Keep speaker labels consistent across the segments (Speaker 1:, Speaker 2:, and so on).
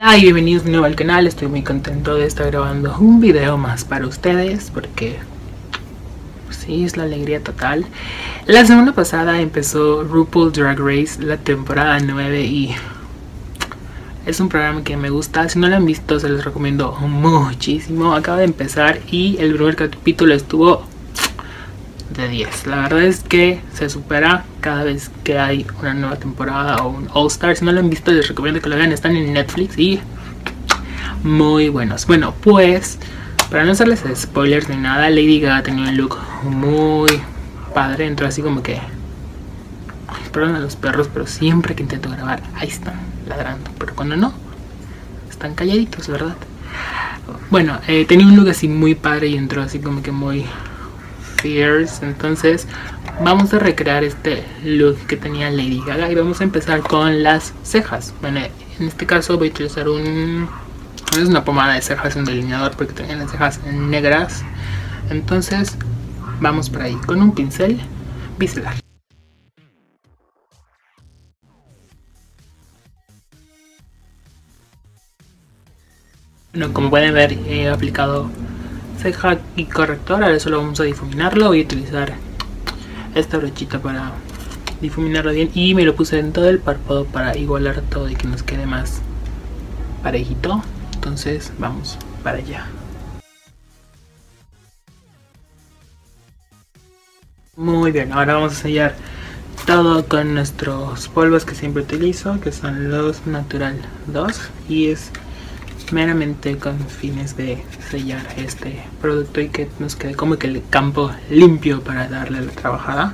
Speaker 1: Ay, bienvenidos de nuevo al canal. Estoy muy contento de estar grabando un video más para ustedes porque sí, es la alegría total. La semana pasada empezó RuPaul Drag Race, la temporada 9, y es un programa que me gusta. Si no lo han visto, se los recomiendo muchísimo. Acaba de empezar y el primer capítulo estuvo de 10. La verdad es que se supera cada vez que hay una nueva temporada o un All Star. Si no lo han visto, les recomiendo que lo vean. Están en Netflix y muy buenos. Bueno, pues para no hacerles spoilers ni nada, Lady Gaga tenía un look muy padre. Entró así como que, perdón a los perros, pero siempre que intento grabar, ahí están ladrando. Pero cuando no, están calladitos, ¿verdad? Bueno, tenía un look así muy padre y entró así como que muy fierce. Entonces vamos a recrear este look que tenía Lady Gaga y vamos a empezar con las cejas. Bueno, en este caso voy a utilizar es una pomada de cejas, un delineador, porque tenía las cejas negras. Entonces vamos por ahí con un pincel biselar. Bueno, como pueden ver, he aplicado ceja y corrector. Ahora solo vamos a difuminarlo. Voy a utilizar esta brochita para difuminarlo bien y me lo puse en todo el párpado para igualar todo y que nos quede más parejito. Entonces vamos para allá. Muy bien, ahora vamos a sellar todo con nuestros polvos que siempre utilizo, que son los Natural 2, y es meramente con fines de sellar este producto y que nos quede como que el campo limpio para darle la trabajada.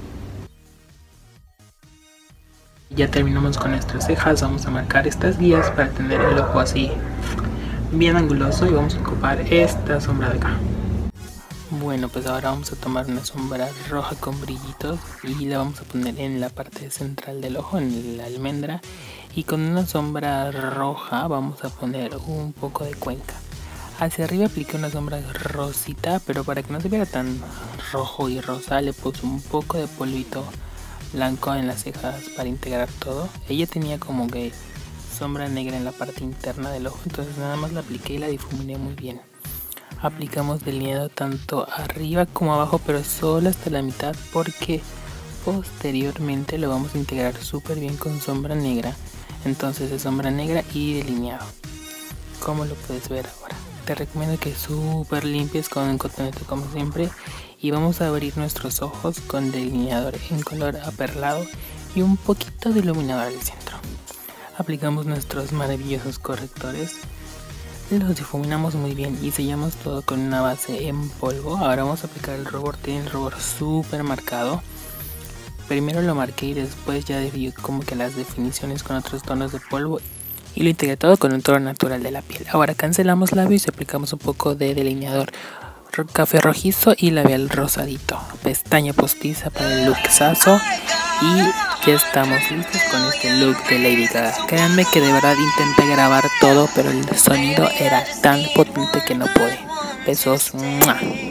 Speaker 1: Ya terminamos con nuestras cejas. Vamos a marcar estas guías para tener el ojo así bien anguloso y vamos a ocupar esta sombra de acá. Bueno, pues ahora vamos a tomar una sombra roja con brillitos y la vamos a poner en la parte central del ojo, en la almendra, y con una sombra roja vamos a poner un poco de cuenca. Hacia arriba apliqué una sombra rosita, pero para que no se viera tan rojo y rosa le puse un poco de polvito blanco en las cejas para integrar todo. Ella tenía como que sombra negra en la parte interna del ojo, entonces nada más la apliqué y la difuminé muy bien. Aplicamos delineado tanto arriba como abajo, pero solo hasta la mitad, porque posteriormente lo vamos a integrar súper bien con sombra negra. Entonces es sombra negra y delineado, como lo puedes ver ahora. Te recomiendo que súper limpies con un cotonete como siempre, y vamos a abrir nuestros ojos con delineador en color aperlado y un poquito de iluminador al centro. Aplicamos nuestros maravillosos correctores, los difuminamos muy bien y sellamos todo con una base en polvo. Ahora vamos a aplicar el rubor. Tiene el rubor súper marcado. Primero lo marqué y después ya di como que las definiciones con otros tonos de polvo y lo integré todo con un tono natural de la piel. Ahora cancelamos labios y aplicamos un poco de delineador café rojizo y labial rosadito. Pestaña postiza para el looksazo y ya estamos listos con este look de Lady Gaga. Créanme que de verdad intenté grabar todo, pero el sonido era tan potente que no pude. Besos. ¡Mua!